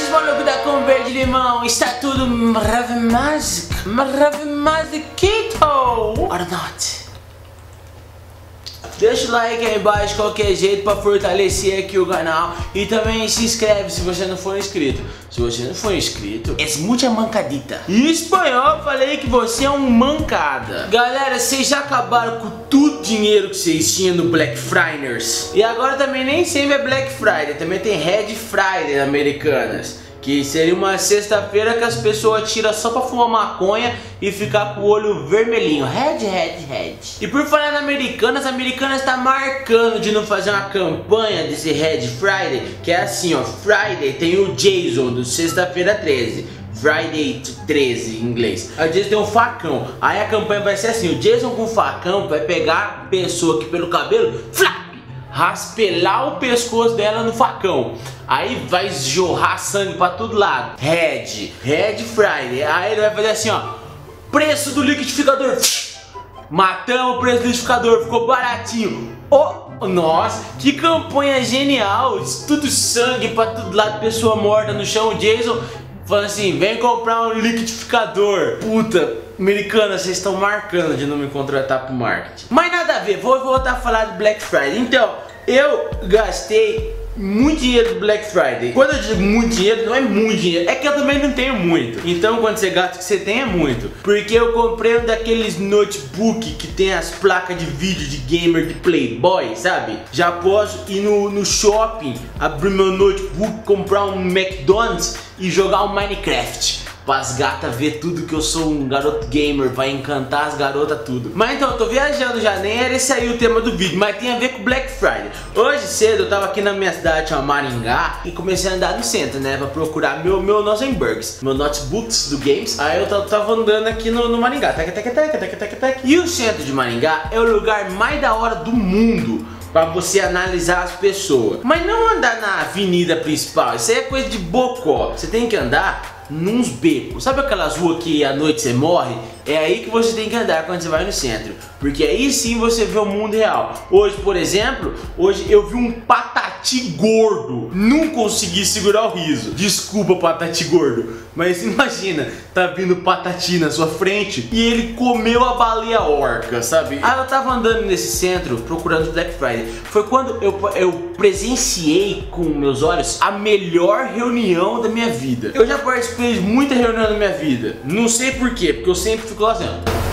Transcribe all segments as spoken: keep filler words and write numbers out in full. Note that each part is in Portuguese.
esses malucos da com verde limão, está tudo maravilhoso, maravilhoso, or not? Deixa o like aí embaixo de qualquer jeito para fortalecer aqui o canal. E também se inscreve se você não for inscrito. Se você não for inscrito, é muita mancadita. Em espanhol eu falei que você é um mancada. Galera, vocês já acabaram com todo o dinheiro que vocês tinham no Black Friday. E agora também nem sempre é Black Friday, também tem Red Friday Americanas, que seria uma sexta-feira que as pessoas tiram só pra fumar maconha e ficar com o olho vermelhinho. Red, red, red. E por falar na Americanas, a Americanas tá marcando de não fazer uma campanha desse Red Friday, que é assim, ó, Friday tem o Jason do sexta-feira treze. Friday treze em inglês. Aí o Jason tem um facão. Aí a campanha vai ser assim, o Jason com o facão vai pegar a pessoa aqui pelo cabelo, flap, raspelar o pescoço dela no facão. Aí vai jorrar sangue pra todo lado. Red, Red Friday. Aí ele vai fazer assim, ó, preço do liquidificador. Matamos o preço do liquidificador, ficou baratinho. Oh, nossa, que campanha genial. Tudo sangue pra todo lado, pessoa morta no chão. O Jason falando assim, vem comprar um liquidificador. Puta, Americana, vocês estão marcando de não me contratar pro marketing. Mas nada a ver, vou voltar a falar do Black Friday. Então, eu gastei muito dinheiro do Black Friday. Quando eu digo muito dinheiro, não é muito dinheiro, é que eu também não tenho muito. Então quando você gasta o que você tem é muito. Porque eu comprei um daqueles notebook que tem as placas de vídeo de gamer de Playboy, sabe? Já posso ir no, no shopping, abrir meu notebook, comprar um McDonald's e jogar um Minecraft. Para as gatas ver tudo que eu sou um garoto gamer, vai encantar as garotas tudo. Mas então, eu tô viajando já, nem era esse aí o tema do vídeo, mas tem a ver com Black Friday. Hoje cedo eu tava aqui na minha cidade, chama Maringá, e comecei a andar no centro, né, pra procurar meu, meu Nosenbergs, meu notebooks do games. Aí eu tava andando aqui no, no Maringá, tec, tec, tec, tec, tec, tec. E o centro de Maringá é o lugar mais da hora do mundo pra você analisar as pessoas. Mas não andar na avenida principal, isso aí é coisa de bocó. Você tem que andar nos becos. Sabe aquelas ruas que à noite você morre? É aí que você tem que andar quando você vai no centro, porque aí sim você vê o mundo real. Hoje, por exemplo, hoje eu vi um patati gordo. Não consegui segurar o riso. Desculpa, patati gordo, mas imagina, tá vindo patati na sua frente e ele comeu a baleia orca, sabe? Aí eu tava andando nesse centro procurando Black Friday. Foi quando eu, eu presenciei com meus olhos a melhor reunião da minha vida. Eu já participei de muita reunião da minha vida, não sei porquê, porque eu sempre fico lá assim,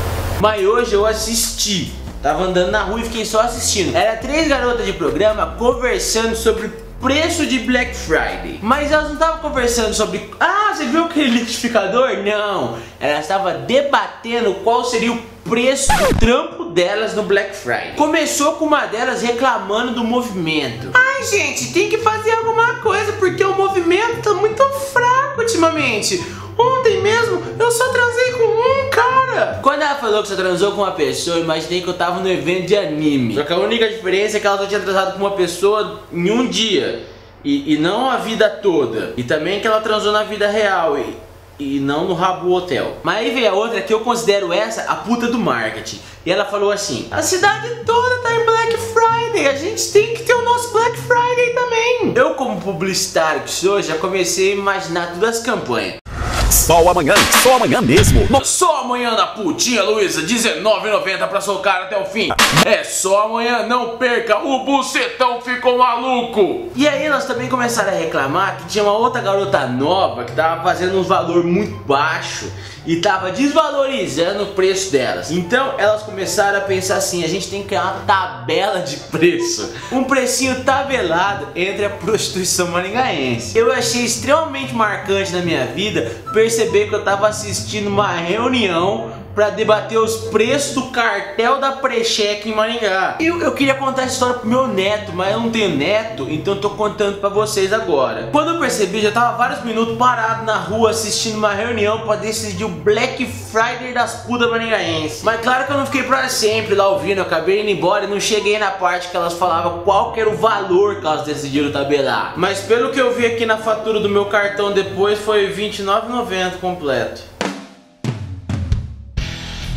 mas hoje eu assisti. Tava andando na rua e fiquei só assistindo. Era três garotas de programa conversando sobre preço de Black Friday. Mas elas não estavam conversando sobre, ah, você viu aquele liquidificador? Não, elas estavam debatendo qual seria o preço do trampo delas no Black Friday. Começou com uma delas reclamando do movimento. Ai, gente, tem que fazer alguma coisa porque o movimento tá muito fraco ultimamente. Ontem mesmo eu só transei com um cara. Quando ela falou que você transou com uma pessoa, eu imaginei que eu tava no evento de anime. Só que a única diferença é que ela só tinha transado com uma pessoa em um dia e, e não a vida toda. E também que ela transou na vida real e, e não no Rabu Hotel. Mas aí veio a outra que eu considero essa a puta do marketing. E ela falou assim, a cidade toda tá em Black Friday, a gente tem que ter o nosso Black Friday também. Eu como publicitário que sou, já comecei a imaginar todas as campanhas. Só amanhã, só amanhã mesmo. Só amanhã na putinha, Luísa, dezenove e noventa pra socar até o fim. É só amanhã, não perca, o bucetão ficou maluco. E aí elas também começaram a reclamar que tinha uma outra garota nova que tava fazendo um valor muito baixo e tava desvalorizando o preço delas. Então elas começaram a pensar assim, a gente tem que criar uma tabela de preço, um precinho tabelado entre a prostituição maringaense. Eu achei extremamente marcante na minha vida perceber que eu tava assistindo uma reunião pra debater os preços do cartel da Precheca em Maringá. Eu, eu queria contar essa história pro meu neto, mas eu não tenho neto, então eu tô contando pra vocês agora. Quando eu percebi, já tava vários minutos parado na rua assistindo uma reunião pra decidir o Black Friday das putas maringaenses. Mas claro que eu não fiquei pra sempre lá ouvindo, eu acabei indo embora e não cheguei na parte que elas falavam qual que era o valor que elas decidiram tabelar. Mas pelo que eu vi aqui na fatura do meu cartão depois, foi vinte e nove reais e noventa centavos completo.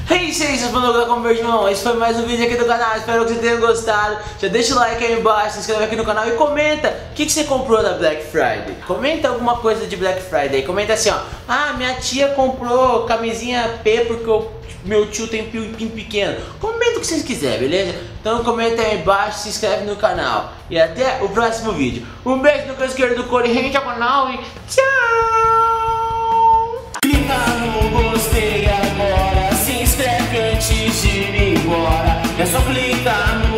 É isso aí, seus malucos, como meu irmão. Esse foi mais um vídeo aqui do canal. Espero que você tenha gostado. Já deixa o like aí embaixo, se inscreve aqui no canal e comenta o que, que você comprou da Black Friday. Comenta alguma coisa de Black Friday. Comenta assim, ó. Ah, minha tia comprou camisinha P porque o meu tio tem pinto pequeno. Comenta o que vocês quiserem, beleza? Então comenta aí embaixo, se inscreve no canal. E até o próximo vídeo. Um beijo no canto esquerdo do core, rende ao canal e tchau! Clica no gostei agora, se inscreve antes de ir embora. É só clicar no